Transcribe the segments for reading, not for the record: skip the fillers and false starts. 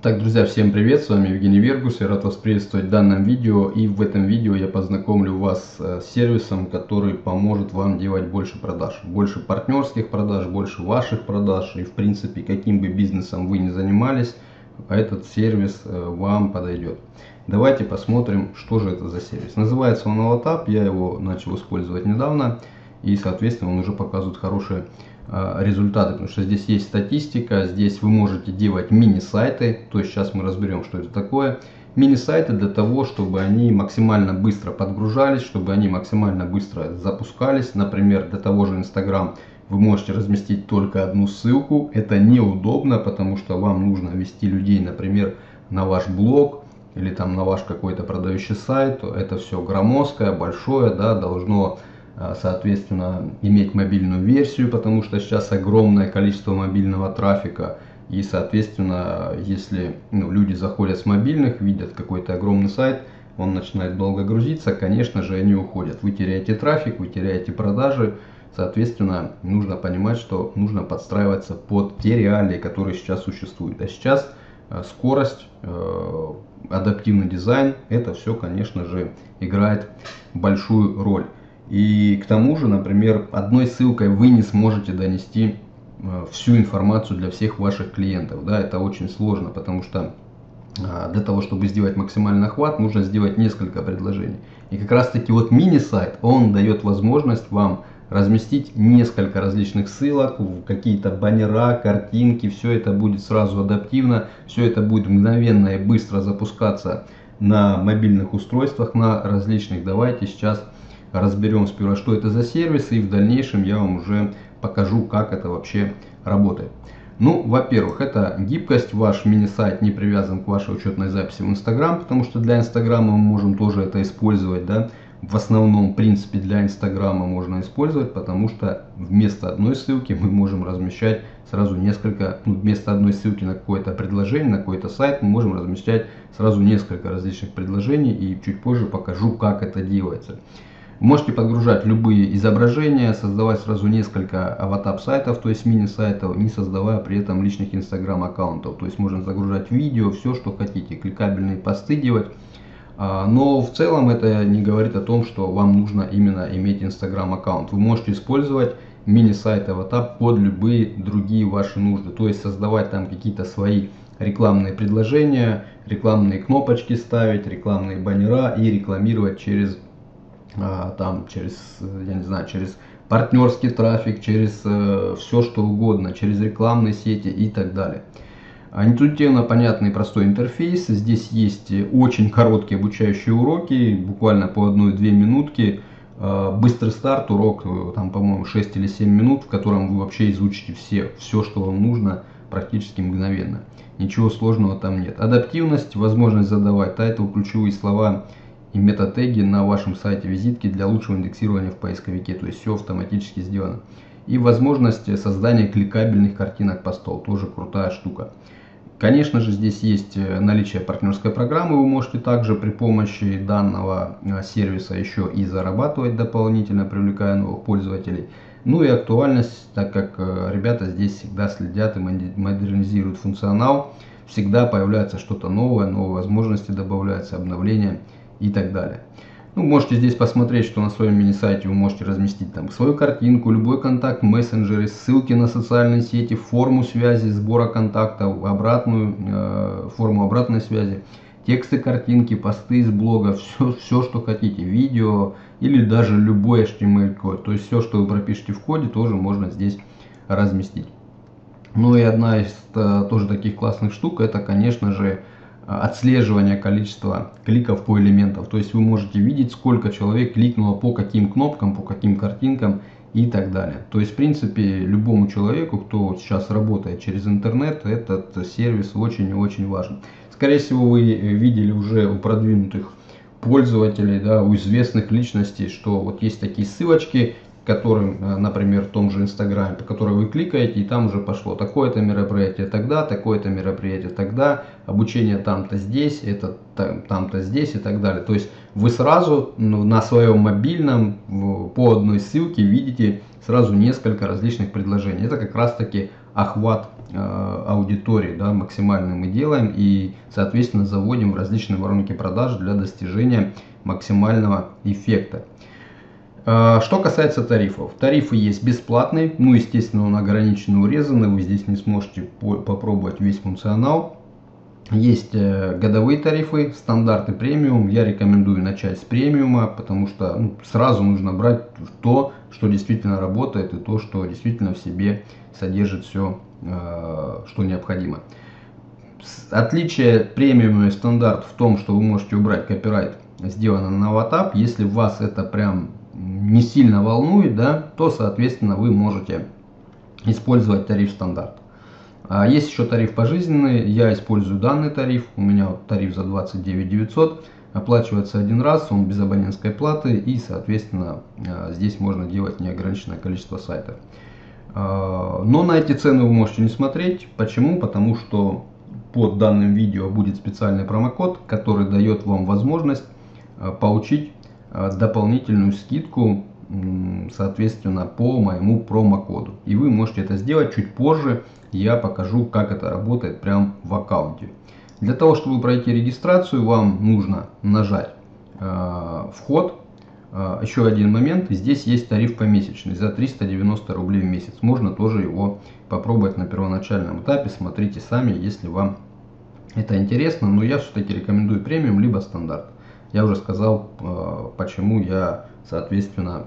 Так, друзья, всем привет, с вами Евгений Вергус, я рад вас приветствовать в данном видео, и в этом видео я познакомлю вас с сервисом, который поможет вам делать больше продаж, больше партнерских продаж, больше ваших продаж, и в принципе каким бы бизнесом вы ни занимались, этот сервис вам подойдет. Давайте посмотрим, что же это за сервис. Называется он AllWhatUp, я его начал использовать недавно, и соответственно он уже показывает хорошие результаты, потому что здесь есть статистика, здесь вы можете делать мини-сайты, то есть сейчас мы разберем, что это такое. Мини-сайты для того, чтобы они максимально быстро подгружались, чтобы они максимально быстро запускались. Например, для того же Instagram вы можете разместить только одну ссылку, это неудобно, потому что вам нужно вести людей, например, на ваш блог или там на ваш какой-то продающий сайт. Это все громоздкое, большое, да, должно соответственно иметь мобильную версию, потому что сейчас огромное количество мобильного трафика, и соответственно если люди заходят с мобильных, видят какой-то огромный сайт, он начинает долго грузиться, конечно же они уходят, вы теряете трафик, вы теряете продажи, соответственно нужно понимать, что нужно подстраиваться под те реалии, которые сейчас существуют. А сейчас скорость, адаптивный дизайн, это все, конечно же, играет большую роль. И к тому же, например, одной ссылкой вы не сможете донести всю информацию для всех ваших клиентов. Да, это очень сложно, потому что для того, чтобы сделать максимальный охват, нужно сделать несколько предложений. И как раз таки вот мини-сайт, он дает возможность вам разместить несколько различных ссылок, какие-то баннера, картинки, все это будет сразу адаптивно, все это будет мгновенно и быстро запускаться на мобильных устройствах, на различных. Давайте сейчас разберем сперва, что это за сервис, и в дальнейшем я вам уже покажу, как это вообще работает. Ну, во-первых, это гибкость. Ваш мини-сайт не привязан к вашей учетной записи в Instagram, потому что для Инстаграма мы можем тоже это использовать, да. В основном, в принципе, для Инстаграма можно использовать, потому что вместо одной ссылки мы можем размещать сразу несколько, вместо одной ссылки на какое-то предложение, на какой-то сайт, мы можем размещать сразу несколько различных предложений, и чуть позже покажу, как это делается. Можете подгружать любые изображения, создавать сразу несколько AllWhatUp сайтов, то есть мини-сайтов, не создавая при этом личных Instagram аккаунтов. То есть можно загружать видео, все что хотите, кликабельные посты делать. Но в целом это не говорит о том, что вам нужно именно иметь Instagram аккаунт. Вы можете использовать мини-сайт AllWhatUp под любые другие ваши нужды. То есть создавать там какие-то свои рекламные предложения, рекламные кнопочки ставить, рекламные баннера и рекламировать через я не знаю, через партнерский трафик, через все что угодно, через рекламные сети и так далее. Интуитивно понятный и простой интерфейс. Здесь есть очень короткие обучающие уроки, буквально по 1-2 минутки. Быстрый старт, урок там, по-моему, 6 или 7 минут, в котором вы вообще изучите все, что вам нужно, практически мгновенно. Ничего сложного там нет. Адаптивность, возможность задавать тайтл, ключевые слова и метатеги на вашем сайте, визитки для лучшего индексирования в поисковике, то есть все автоматически сделано. И возможность создания кликабельных картинок постов, тоже крутая штука. Конечно же, здесь есть наличие партнерской программы, вы можете также при помощи данного сервиса еще и зарабатывать дополнительно, привлекая новых пользователей. Ну и актуальность, так как ребята здесь всегда следят и модернизируют функционал, всегда появляется что-то новое, новые возможности добавляются, обновления и так далее. Ну, можете здесь посмотреть, что на своем мини-сайте вы можете разместить там свою картинку, любой контакт, мессенджеры, ссылки на социальные сети, форму связи, сбора контактов, форму обратной связи, тексты, картинки, посты из блога, все, что хотите, видео или даже любой HTML-код. То есть все, что вы пропишете в коде, тоже можно здесь разместить. Ну и одна из тоже таких классных штук, это, конечно же, отслеживание количества кликов по элементам. То есть вы можете видеть, сколько человек кликнуло по каким кнопкам, по каким картинкам и так далее. То есть, в принципе, любому человеку, кто сейчас работает через интернет, этот сервис очень и очень важен. Скорее всего, вы видели уже у продвинутых пользователей, да, у известных личностей, что вот есть такие ссылочки, которым, например, в том же Инстаграме, по которой вы кликаете, и там уже пошло такое-то мероприятие тогда, такое-то мероприятие тогда, обучение там-то здесь, это там-то здесь и так далее. То есть вы сразу на своем мобильном по одной ссылке видите сразу несколько различных предложений. Это как раз таки охват аудитории, да, максимальной мы делаем и, соответственно, заводим в различные воронки продаж для достижения максимального эффекта. Что касается тарифов. Тарифы есть бесплатные, ну, естественно, он ограниченно урезанный, вы здесь не сможете попробовать весь функционал. Есть годовые тарифы, стандарты, премиум. Я рекомендую начать с премиума, потому что сразу нужно брать то, что действительно работает и то, что действительно в себе содержит все, что необходимо. Отличие премиума и стандарт в том, что вы можете убрать копирайт, сделано на WhatsApp. Если вас это прям не сильно волнует, да, то, соответственно, вы можете использовать тариф стандарт. Есть еще тариф пожизненный, я использую данный тариф, у меня тариф за 29 900, оплачивается один раз, он без абонентской платы и, соответственно, здесь можно делать неограниченное количество сайтов. Но на эти цены вы можете не смотреть. Почему? Потому что под данным видео будет специальный промокод, который дает вам возможность получить дополнительную скидку, соответственно, по моему промокоду. И вы можете это сделать чуть позже. Я покажу, как это работает прямо в аккаунте. Для того, чтобы пройти регистрацию, вам нужно нажать вход. Еще один момент. Здесь есть тариф помесячный за 390 рублей в месяц. Можно тоже его попробовать на первоначальном этапе. Смотрите сами, если вам это интересно. Но я все-таки рекомендую премиум либо стандарт. Я уже сказал, почему я, соответственно,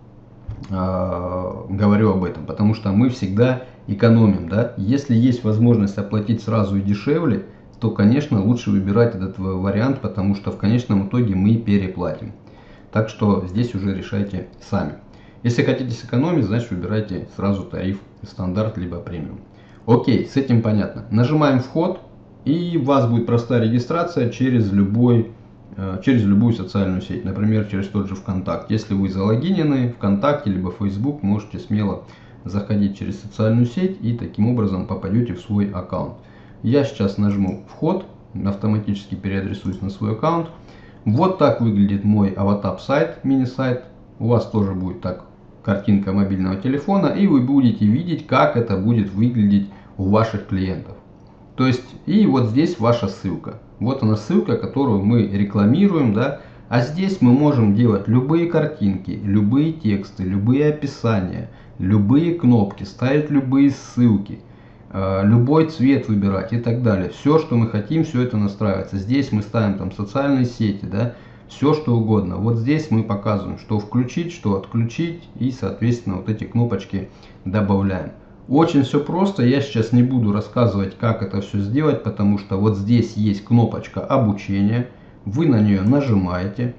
говорю об этом. Потому что мы всегда экономим. Да? Если есть возможность оплатить сразу и дешевле, то, конечно, лучше выбирать этот вариант, потому что в конечном итоге мы переплатим. Так что здесь уже решайте сами. Если хотите сэкономить, значит выбирайте сразу тариф стандарт либо премиум. Окей, с этим понятно. Нажимаем вход, и у вас будет простая регистрация через любую социальную сеть. Например, через тот же ВКонтакте. Если вы залогинены ВКонтакте либо Facebook, можете смело заходить через социальную сеть и таким образом попадете в свой аккаунт. Я сейчас нажму вход, автоматически переадресуюсь на свой аккаунт. Вот так выглядит мой аватап сайт, мини-сайт. У вас тоже будет так картинка мобильного телефона, и вы будете видеть, как это будет выглядеть у ваших клиентов. То есть, и вот здесь ваша ссылка. Вот она ссылка, которую мы рекламируем, да. А здесь мы можем делать любые картинки, любые тексты, любые описания, любые кнопки, ставить любые ссылки. Любой цвет выбирать и так далее. Все, что мы хотим, все это настраивается. Здесь мы ставим там социальные сети, да, все что угодно. Вот здесь мы показываем, что включить, что отключить, и, соответственно, вот эти кнопочки добавляем. Очень все просто. Я сейчас не буду рассказывать, как это все сделать, потому что вот здесь есть кнопочка обучения. Вы на нее нажимаете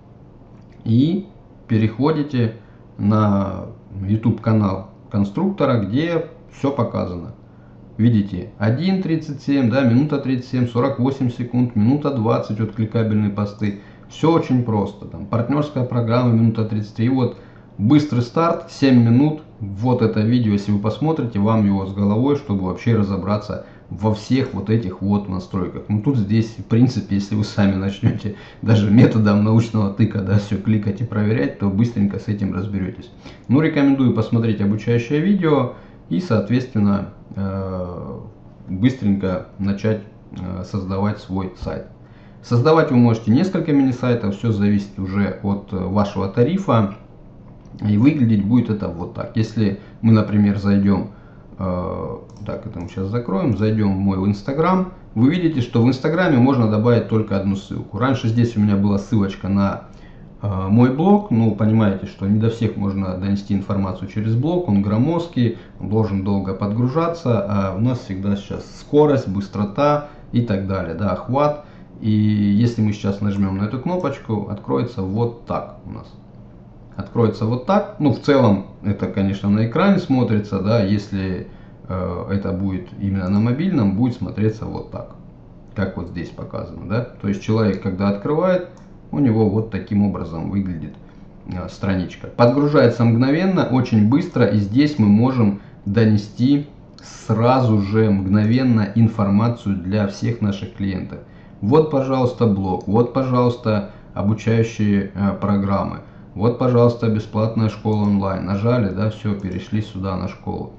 и переходите на YouTube канал конструктора, где все показано. Видите, 1.37, да, минута 37, 48 секунд, минута 20, вот кликабельные посты. Все очень просто. Там партнерская программа, минута 33. Вот быстрый старт, 7 минут. Вот это видео, если вы посмотрите, вам его с головой, чтобы вообще разобраться во всех вот этих вот настройках. Ну тут здесь, в принципе, если вы сами начнете даже методом научного тыка, да, все кликать и проверять, то быстренько с этим разберетесь. Ну, рекомендую посмотреть обучающее видео и, соответственно, быстренько начать создавать свой сайт. Создавать вы можете несколько мини-сайтов, все зависит уже от вашего тарифа. И выглядеть будет это вот так. Если мы, например, зайдем, так, это мы сейчас закроем, зайдем в мой Инстаграм, вы видите, что в Инстаграме можно добавить только одну ссылку. Раньше здесь у меня была ссылочка на мой блог, ну, понимаете, что не до всех можно донести информацию через блог, он громоздкий, он должен долго подгружаться, а у нас всегда сейчас скорость, быстрота и так далее, да, охват. И если мы сейчас нажмем на эту кнопочку, откроется вот так у нас. Откроется вот так. Ну, в целом, это, конечно, на экране смотрится, да, если это будет именно на мобильном, будет смотреться вот так, как вот здесь показано, да. То есть человек, когда открывает, у него вот таким образом выглядит страничка. Подгружается мгновенно, очень быстро, и здесь мы можем донести сразу же мгновенно информацию для всех наших клиентов. Вот, пожалуйста, блог, вот, пожалуйста, обучающие программы, вот, пожалуйста, бесплатная школа онлайн. Нажали, да, все, перешли сюда на школу.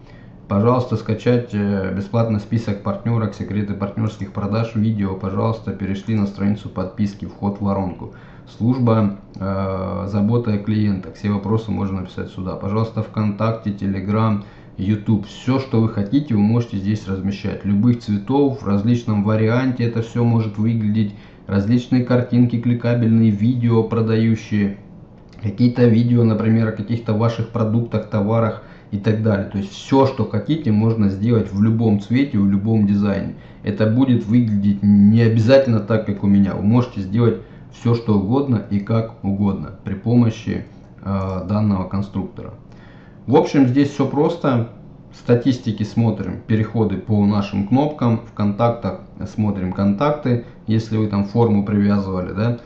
Пожалуйста, скачать бесплатно список партнерок, секреты партнерских продаж, видео, пожалуйста, перешли на страницу подписки, вход в воронку. Служба забота о клиентах, все вопросы можно написать сюда. Пожалуйста, ВКонтакте, Телеграм, YouTube, все, что вы хотите, вы можете здесь размещать. Любых цветов, в различном варианте это все может выглядеть. Различные картинки, кликабельные видео продающие. Какие-то видео, например, о каких-то ваших продуктах, товарах и так далее. То есть все, что хотите, можно сделать в любом цвете, в любом дизайне. Это будет выглядеть не обязательно так, как у меня. Вы можете сделать все, что угодно и как угодно при помощи данного конструктора. В общем, здесь все просто. Статистики смотрим, переходы по нашим кнопкам. В контактах смотрим контакты, если вы там форму привязывали, да.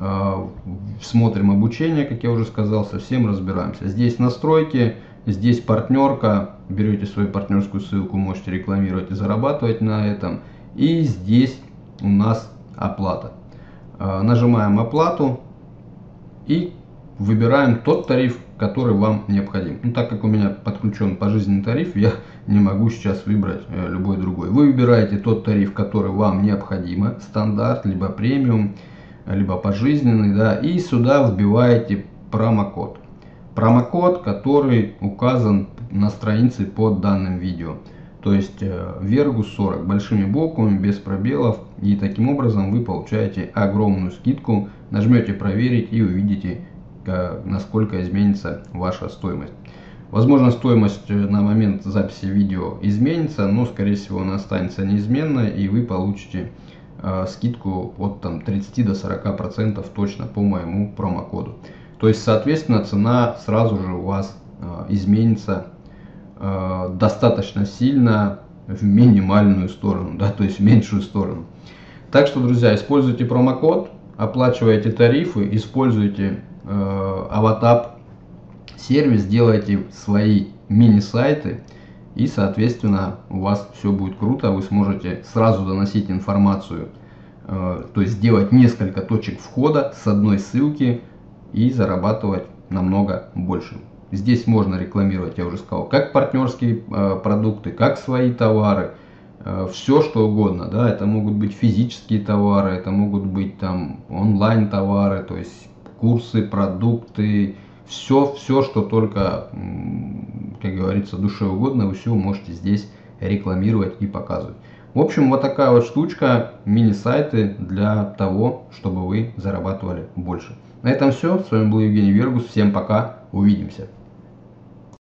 Смотрим обучение, как я уже сказал, совсем разбираемся. Здесь настройки, здесь партнерка, берете свою партнерскую ссылку, можете рекламировать и зарабатывать на этом. И здесь у нас оплата. Нажимаем оплату и выбираем тот тариф, который вам необходим. Ну, так как у меня подключен пожизненный тариф, я не могу сейчас выбрать любой другой. Вы выбираете тот тариф, который вам необходимо, стандарт, либо премиум, либо пожизненный, да, и сюда вбиваете промокод. Промокод, который указан на странице под данным видео. То есть Vergus 40 большими буквами, без пробелов. И таким образом вы получаете огромную скидку. Нажмете проверить и увидите, насколько изменится ваша стоимость. Возможно, стоимость на момент записи видео изменится, но скорее всего она останется неизменной, и вы получите скидку от 30 до 40% точно по моему промокоду. То есть, соответственно, цена сразу же у вас изменится достаточно сильно в минимальную сторону, да, то есть в меньшую сторону. Так что, друзья, используйте промокод, оплачивайте тарифы, используйте AvaTap сервис, делайте свои мини-сайты, и, соответственно, у вас все будет круто, вы сможете сразу доносить информацию, то есть сделать несколько точек входа с одной ссылки и зарабатывать намного больше. Здесь можно рекламировать, я уже сказал, как партнерские продукты, как свои товары, все что угодно, да, это могут быть физические товары, это могут быть там онлайн товары, то есть курсы, продукты, все, что только, как говорится, душе угодно, вы все можете здесь рекламировать и показывать. В общем, вот такая вот штучка, мини-сайты для того, чтобы вы зарабатывали больше. На этом все. С вами был Евгений Vergus. Всем пока. Увидимся.